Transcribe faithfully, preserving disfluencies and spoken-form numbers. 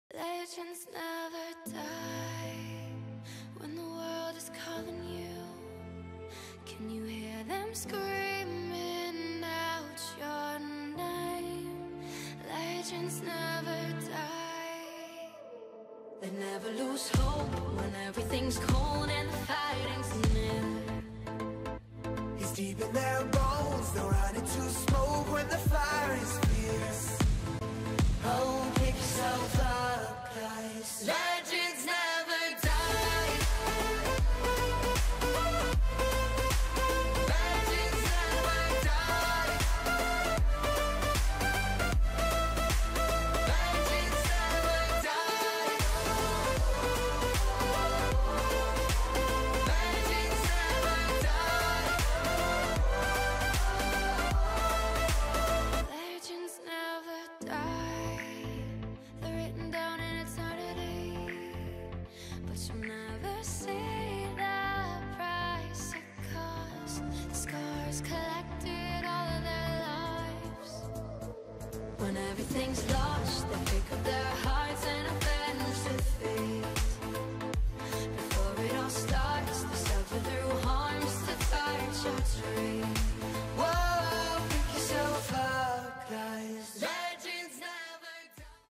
Legends never die when the world is calling you. Can you hear them screaming out your name? Legends never die. They never lose hope when everything's cold and the fighting's near. It's deep in their bones, they'll run into smoke when the fire is fierce. Oh, pick yourself up, guys. Legends never die. Legends never die. Legends never die. Legends never die. Legends never die. They're written down in eternity, but you'll never see the price it cost. The scars collected all of their lives. When everything's lost, they pick up their hearts and avenge defeat. Before it all starts, they suffer through harms to touch your tree.